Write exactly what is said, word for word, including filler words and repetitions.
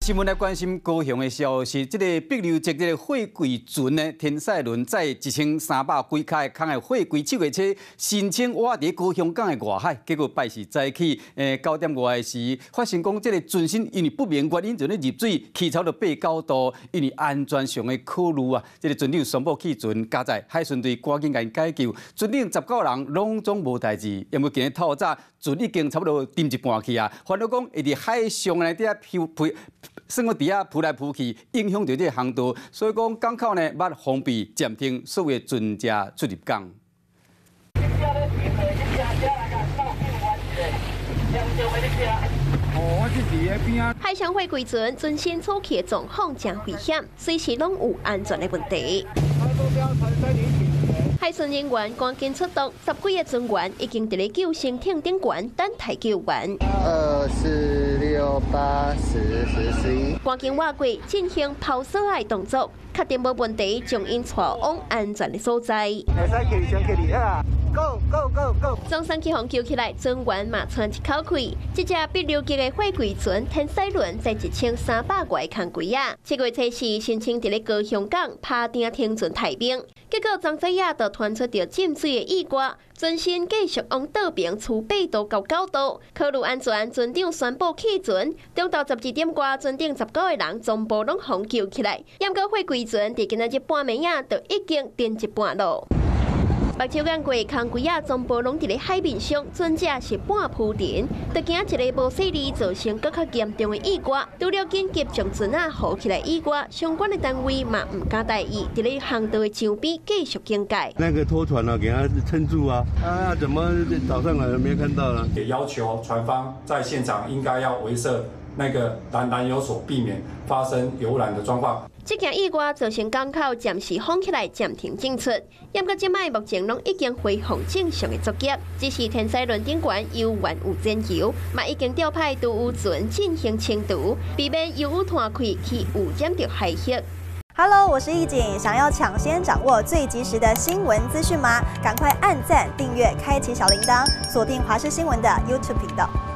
新闻来关心高雄的消息，这个碧流节这个货柜船呢，天赛轮载一千三百几卡的空的货柜七月车申请挖伫高雄港的外海，结果拜四早起诶九点外的时，发现讲这个船身因为不明原因就咧入水，起超到八九度，因为安全上的考虑啊，这个船长宣布弃船，加在海巡队赶紧甲因解救，船顶十九人拢总无代志，因为今日透早船已经差不多沉一半去啊，烦恼讲会伫海上内底啊漂漂。 算我伫遐扑来扑去，影响到这个航道，所以讲港口呢，捌封闭暂停所有的船只出入港。 海上货柜船船身初期的状况真危险，随时拢有安全的问题。 海巡人员赶紧出动，十几个船员已经伫咧救生艇顶悬等待救援。 二四六八十十十一， 赶紧划过进行抛索的动作，确定无问题，将因带往安全的所在。 会使起上起哩啊 ！Go go go go！ 总算起航救起来，船员嘛喘一口气。这只碧流级的货柜船天赛轮载一千三百外空柜啊，七月初四申请伫咧高雄港拍定停船太平。 结果，昨仔夜就传出着浸水的意外，船身继续往岛边处八度到九度。考虑安全，船长宣布弃船。中昼十二点外，船顶十九个人全部拢互救起来。验过货柜船，伫今仔日半暝仔就已经沉一半路。 目睭眼过空柜仔全部拢伫咧海面上，船只是半浮沉，就惊一个无细力造成更较严重的意外。除了紧急将船仔扶起来以外，相关的单位嘛唔敢大意，伫咧航道的上边继续警戒。 那个拖船啊，给它撑住啊！啊，怎么早上来了没看到呢？ 也要求船方在现场应该要围设那个栏杆，有所避免发生游览的状况。 这件意外造成港口暂时封起来，暂停进出。不过，即摆目前拢已经恢复正常的作业，只是天赛轮顶悬油原有燃油，嘛已经调派渡渔船进行清除，避免油污摊开去污染到海域。 Hello， 我是易景，想要抢先掌握最及时的新闻资讯吗？赶快按赞、订阅、开启小铃铛，锁定华视新闻的 YouTube 频道。